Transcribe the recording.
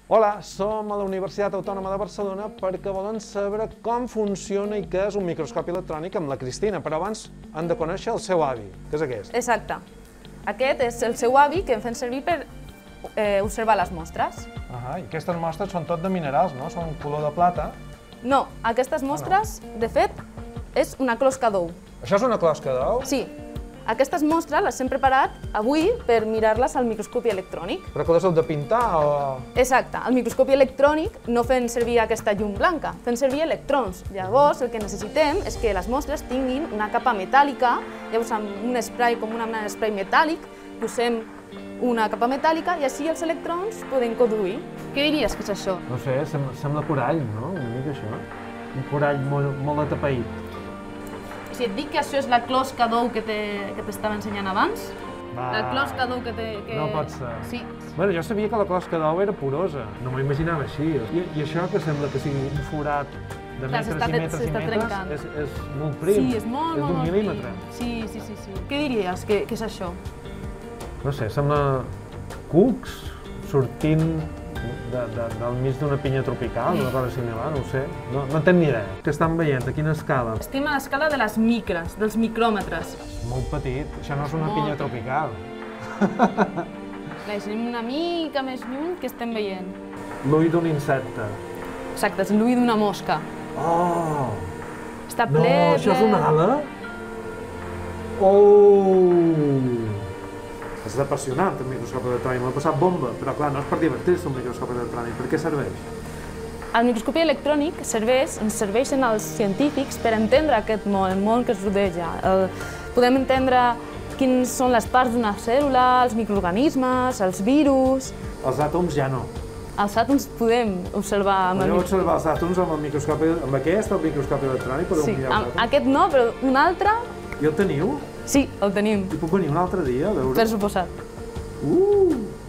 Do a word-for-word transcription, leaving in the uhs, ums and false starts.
Hola, som a la Universitat Autònoma de Barcelona perquè volen saber com funciona i què és un microscopi electrònic amb la Cristina, però abans han de conèixer el seu avi, que és aquest. Exacte. Aquest és el seu avi que em fem servir per eh, observar les mostres. Ah, i aquestes mostres són tot de minerals, no? Són color de plata. No, aquestes mostres, de fet, és una closca d'ou. Això és una closca d'ou? Sí. Aquestes mostres les hem preparat avui per mirar-les al microscopi electrònic. Però que les heu de pintar o...? Exacte. Al microscopi electrònic no fem servir aquesta llum blanca, fem servir electrons. Llavors, el que necessitem és que les mostres tinguin una capa metàl·lica. Llavors, amb un spray, com una mena d'esprai metàl·lic, posem una capa metàl·lica i així els electrons poden conduir. Què diries que és això? No sé, sembla corall, no? Una mica això. Un corall molt, molt atapeït. Si et dic que això és la closca d'ou que t'estava ensenyant abans, Va. La closca d'ou que... que... No pot ser. Sí. Bueno, jo sabia que la closca d'ou era porosa, no m'ho imaginava així. I, I això que sembla que sigui un forat de Clar, metres i metres i metres, és, és molt prim. Sí, és molt, és molt, d'un molt mil·límetre. prim. Sí, sí, sí, sí. Què diries que, que és això? No sé, sembla cucs sortint de, de, del mig d'una pinya tropical, una cosa similar, no ho sé. No, no en tenc ni idea. Què estan veient? A quina escala? Estem a l'escala de les micres, dels micròmetres. Molt petit. Això no és una Molt pinya petit. tropical. Clar, si anem una mica més lluny, què estem veient? L'ull d'un insecte. Exacte, és l'ull d'una mosca. Oh! Està No, ple, això és ple. una ala? Oh! És apassionant, el microscopi electrònic. M'ha passat bomba, però clar, no és per divertir-se un microscopi electrònic. Per què serveix? El microscopi electrònic serveix, ens serveixen als científics per entendre aquest món, el món que ens rodeja. El, podem entendre quines són les parts d'una cèl·lula, els microorganismes, els virus... Els àtoms ja no. Els àtoms podem observar amb el Podeu microscopi. observar els àtoms amb el microscopi, amb aquest, el microscopi electrònic? Podeu Sí, mirar els amb àtoms? aquest no, però un altre, I el teniu? sí, el tenim, I puc venir un altre dia a veure? per suposat. Uh!